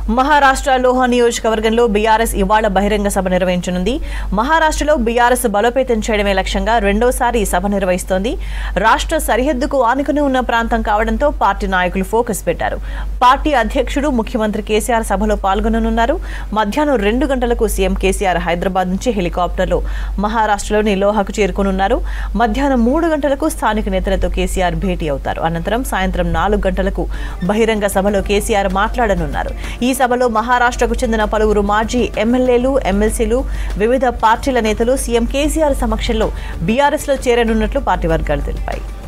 మహారాష్ట్ర లోహ నియోజకవర్గంలో బీఆర్ఎస్ ఇవాళ బహిరంగ సభ నిర్వహించనుంది. మహారాష్ట్రలో బీఆర్ఎస్ బలోపేతం చేయడమే లక్ష్యంగా రెండోసారి సభ నిర్వహిస్తోంది. రాష్ట్ర సరిహద్దుకు ఆనుకుని ఉన్న ప్రాంతం కావడంతో పార్టీ నాయకులు ఫోకస్ పెట్టారు. పార్టీ అధ్యక్షుడు ముఖ్యమంత్రి కేసీఆర్ సభలో పాల్గొననున్నారు. మధ్యాహ్నం 2 గంటలకు సీఎం కేసీఆర్ హైదరాబాద్ నుంచి హెలికాప్టర్లో మహారాష్ట్రలోని లోహకు చేరుకోనున్నారు. మధ్యాహ్నం 3 గంటలకు స్థానిక నేతలతో కేసీఆర్ భేటీ అవుతారు. అనంతరం సాయంత్రం 4 గంటలకు బహిరంగ సభలో కేసీఆర్ మాట్లాడనున్నారు. ఈ సభలో మహారాష్ట్రకు చెందిన పలువురు మాజీ ఎమ్మెల్యేలు, ఎమ్మెల్సీలు, వివిధ పార్టీల నేతలు సీఎం కేసీఆర్ సమక్షంలో బీఆర్ఎస్ లో చేరనున్నట్లు పార్టీ వర్గాలు తెలిపాయి.